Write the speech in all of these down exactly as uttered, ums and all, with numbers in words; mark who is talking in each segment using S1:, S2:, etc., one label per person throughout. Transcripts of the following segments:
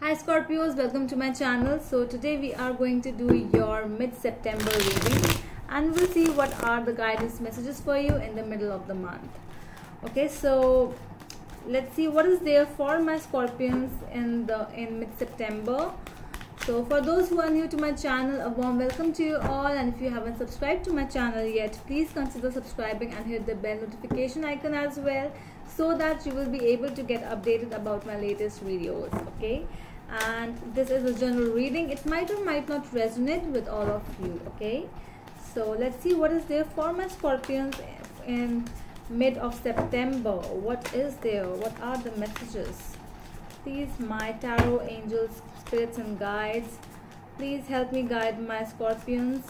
S1: Hi Scorpios, welcome to my channel. So today we are going to do your mid-September reading and we'll see what are the guidance messages for you in the middle of the month. Okay, so let's see what is there for my Scorpions in the in mid-September. So for those who are new to my channel, a warm welcome to you all, and if you haven't subscribed to my channel yet, please consider subscribing and hit the bell notification icon as well, so that you will be able to get updated about my latest videos. Okay, and this is a general reading. It might or might not resonate with all of you. Okay, so let's see what is there for my Scorpions in mid of September. What is there? What are the messages? Please, my tarot angels, spirits and guides, please help me guide my Scorpions.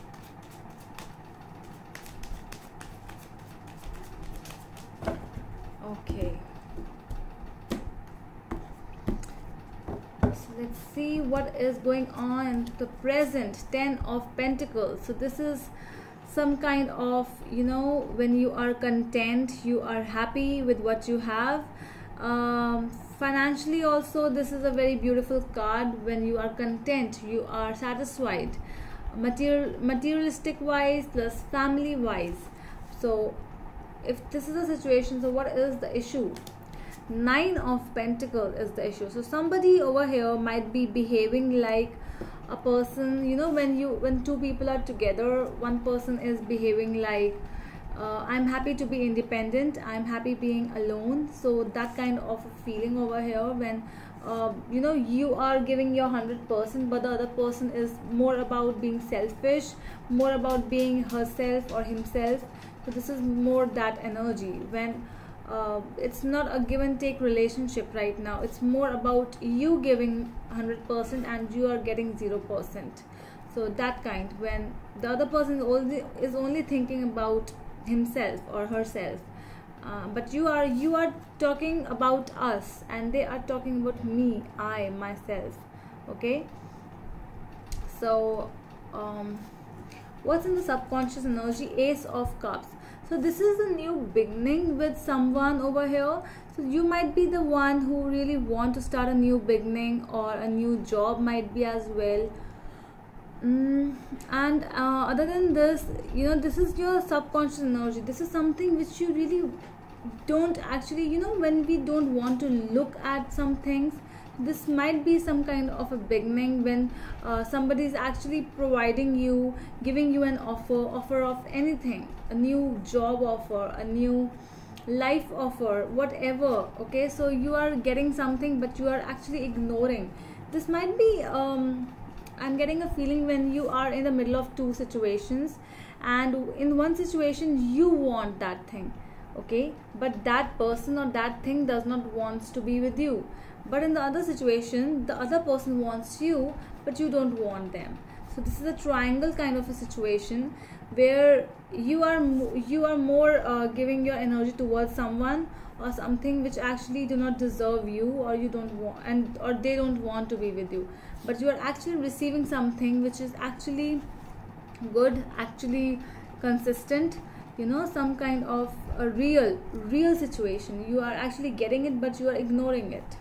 S1: Okay, so let's see what is going on in the present. Ten of Pentacles. So this is some kind of, you know, when you are content, you are happy with what you have. Um, financially also, this is a very beautiful card. When you are content, you are satisfied, material materialistic wise plus family wise. So if this is a situation, so what is the issue? Nine of Pentacles is the issue. So somebody over here might be behaving like a person, you know, when you when two people are together, one person is behaving like Uh, I'm happy to be independent, I'm happy being alone. So that kind of a feeling over here, when uh, you know, you are giving your one hundred percent, but the other person is more about being selfish, more about being herself or himself. So this is more that energy when uh, it's not a give and take relationship right now. It's more about you giving one hundred percent and you are getting zero percent. So that kind, when the other person is only, is only thinking about himself or herself, uh, but you are you are talking about us and they are talking about me, I, myself. Okay, so um, what's in the subconscious energy? Ace of Cups. So this is a new beginning with someone over here. So you might be the one who really want to start a new beginning, or a new job might be as well. Mm, and uh, other than this, you know, this is your subconscious energy. This is something which you really don't actually, you know, when we don't want to look at some things, this might be some kind of a beginning when uh, somebody is actually providing you, giving you an offer offer of anything, a new job offer, a new life offer, whatever. Okay, so you are getting something but you are actually ignoring. This might be um I'm getting a feeling when you are in the middle of two situations, and in one situation you want that thing, okay, but that person or that thing does not wants to be with you. But in the other situation, the other person wants you but you don't want them. So this is a triangle kind of a situation where you are you are more uh, giving your energy towards someone or something which actually do not deserve you, or you don't want, and or they don't want to be with you, but you are actually receiving something which is actually good, actually consistent, you know, some kind of a real real situation. You are actually getting it but you are ignoring it.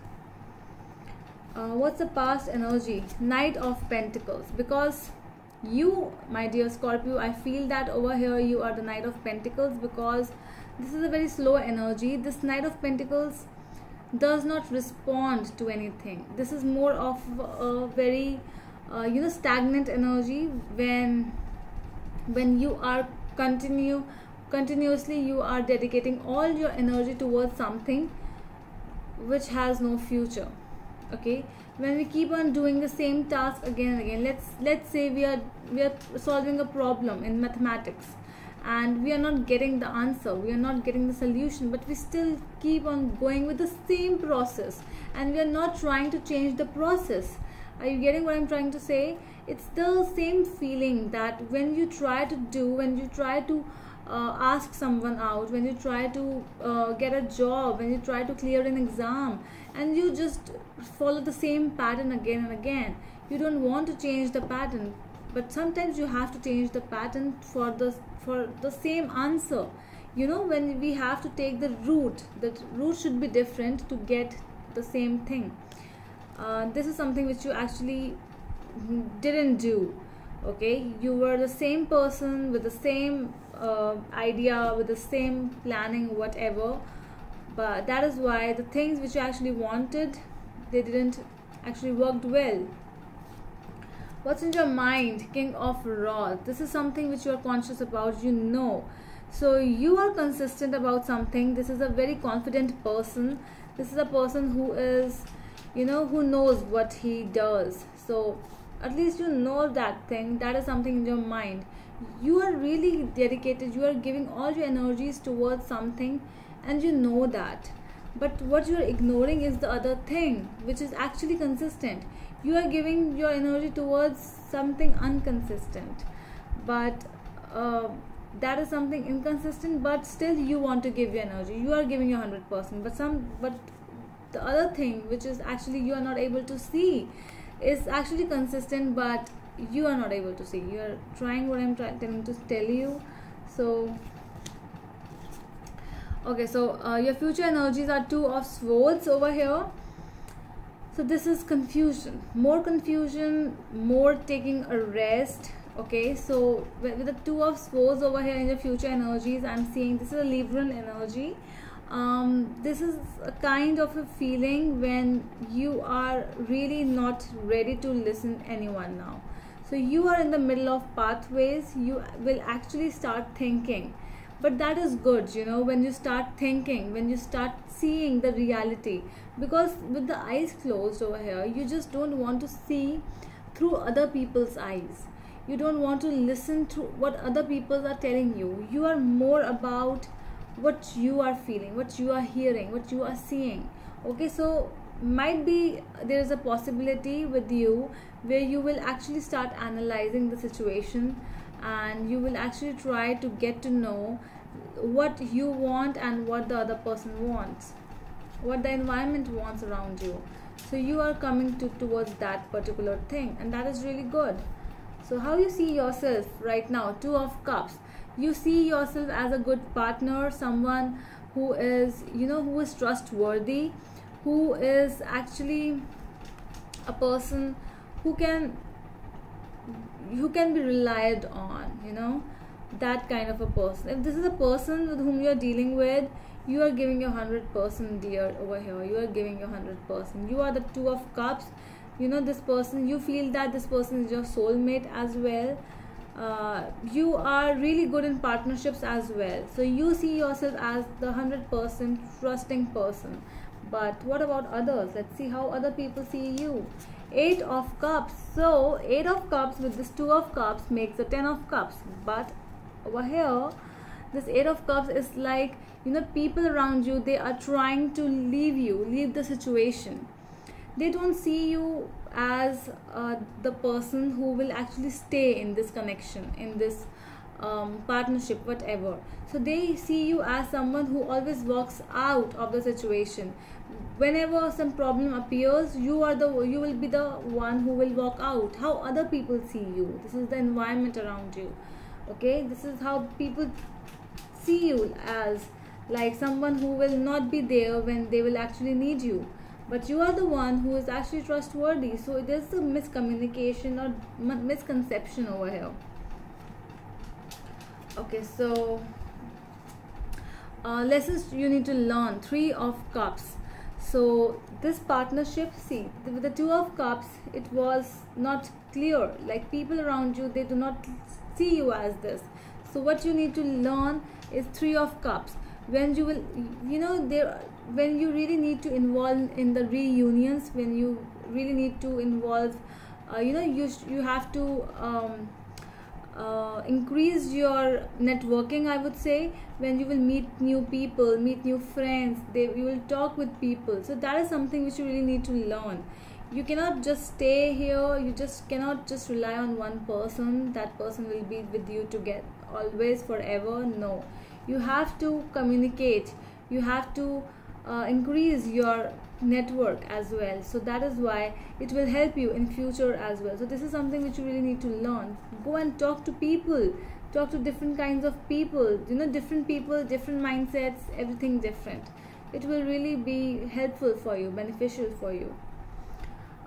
S1: Uh, what's the past energy? Knight of Pentacles. Because you, my dear Scorpio, I feel that over here you are the Knight of Pentacles, because this is a very slow energy. This Knight of Pentacles does not respond to anything. This is more of a very uh, you know, stagnant energy. When when you are continue continuously you are dedicating all your energy towards something which has no future. Okay, when we keep on doing the same task again and again, let's let's say we are we are solving a problem in mathematics and we are not getting the answer, we are not getting the solution, but we still keep on going with the same process and we are not trying to change the process. Are you getting what I'm trying to say? It's the same feeling that when you try to do, when you try to uh, ask someone out, when you try to uh, get a job, when you try to clear an exam, and you just follow the same pattern again and again. You don't want to change the pattern, but sometimes you have to change the pattern for the for the same answer. You know, when we have to take the route, the route should be different to get the same thing. uh, this is something which you actually didn't do. Okay, you were the same person with the same uh, idea, with the same planning, whatever, but that is why the things which you actually wanted, they didn't actually worked well. What's in your mind? King of Rods. This is something which you are conscious about, you know. So you are consistent about something. This is a very confident person. This is a person who is, you know, who knows what he does. So at least you know that thing. That is something in your mind. You are really dedicated. You are giving all your energies towards something, and you know that. But what you are ignoring is the other thing, which is actually consistent. You are giving your energy towards something inconsistent, but uh, that is something inconsistent, but still you want to give your energy. You are giving your one hundred percent, but some but the other thing, which is actually you are not able to see, is actually consistent, but you are not able to see. You are trying what I'm trying to tell you. So okay, so uh, your future energies are Two of Swords over here. So this is confusion, more confusion, more taking a rest. Okay, so with the Two of Swords over here in your future energies, I'm seeing this is a Libran energy. Um, this is a kind of a feeling when you are really not ready to listen anyone now. So you are in the middle of pathways. You will actually start thinking, but that is good, you know, when you start thinking, when you start seeing the reality, because with the eyes closed over here, you just don't want to see through other people's eyes. You don't want to listen to what other people are telling you. You are more about what you are feeling, what you are hearing, what you are seeing. Okay, so might be there is a possibility with you where you will actually start analyzing the situation, and you will actually try to get to know what you want and what the other person wants, what the environment wants around you. So you are coming to towards that particular thing, and that is really good. So how you see yourself right now? Two of Cups. You see yourself as a good partner, someone who is, you know, who is trustworthy, who is actually a person who can who can be relied on, you know, that kind of a person. If this is a person with whom you are dealing with, you are giving your one hundred percent, dear, over here. You are giving your one hundred percent. You are the Two of Cups. You know, this person, you feel that this person is your soulmate as well. Uh, you are really good in partnerships as well. So you see yourself as the one hundred percent trusting person. But what about others? Let's see how other people see you. Eight of Cups. So Eight of Cups with this Two of Cups makes the Ten of Cups. But over here, this Eight of Cups is like, you know, people around you, they are trying to leave you, leave the situation. They don't see you as uh, the person who will actually stay in this connection, in this um, partnership, whatever. So they see you as someone who always walks out of the situation. Whenever some problem appears, you are the you will be the one who will walk out. How other people see you. This is the environment around you. Okay, this is how people see you, as like someone who will not be there when they will actually need you. But you are the one who is actually trustworthy. So there's a miscommunication or misconception over here. Okay, so uh, lessons you need to learn. Three of Cups. So this partnership, see, with the Two of Cups, it was not clear. Like people around you, they do not see you as this. So what you need to learn is Three of Cups. When you will, you know, there, when you really need to involve in the reunions, when you really need to involve, uh, you know, you you have to um, uh, increase your networking, I would say. When you will meet new people, meet new friends, they you will talk with people. So that is something which you really need to learn. You cannot just stay here. You just cannot just rely on one person. That person will be with you to get always, forever. No, you have to communicate. You have to uh, increase your network as well. So that is why it will help you in future as well. So this is something which you really need to learn. Go and talk to people. Talk to different kinds of people. You know, different people, different mindsets, everything different. It will really be helpful for you, beneficial for you.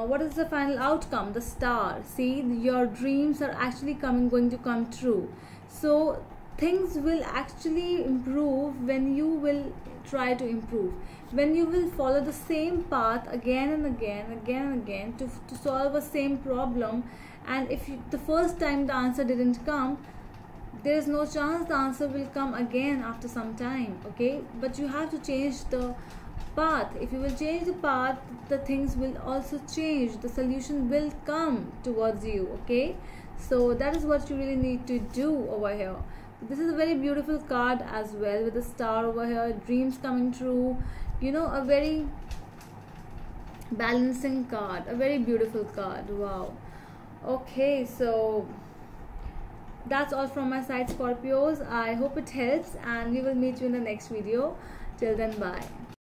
S1: what is the final outcome? The star. See, your dreams are actually coming going to come true. So things will actually improve when you will try to improve, when you will follow the same path again and again again and again to, to solve a same problem. And if you, the first time the answer didn't come, there is no chance the answer will come again after some time. Okay, but you have to change the path. If you will change the path, the things will also change, the solution will come towards you. Okay, so that is what you really need to do over here. This is a very beautiful card as well, with a star over here, dreams coming true, you know, a very balancing card, a very beautiful card. Wow. Okay, so that's all from my side, Scorpios. I hope it helps, and we will meet you in the next video. Till then, bye.